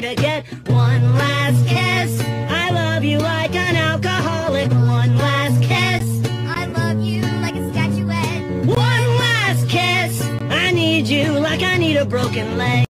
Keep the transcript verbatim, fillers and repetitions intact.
to get one last kiss. I love you like an alcoholic. One last kiss. I love you like a statuette. One last kiss. I need you like I need a broken leg.